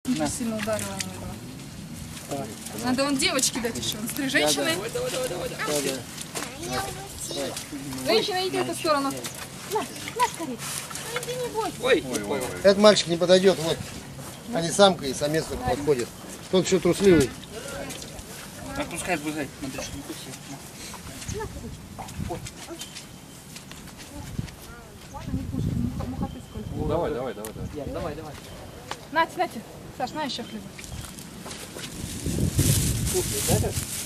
Не сильно ударила его. Надо вон девочке дать еще. Смотри, женщины. Женщина, иди в эту сторону. На, скорее. Ну иди, не бойся. Ой. Этот мальчик не подойдет, вот. Они самка и самец только подходят. Тот еще трусливый. Отпускай, бузай. Смотри, что не кусай. Давай. Нате. Саш, на еще хлеба. Кушай, да?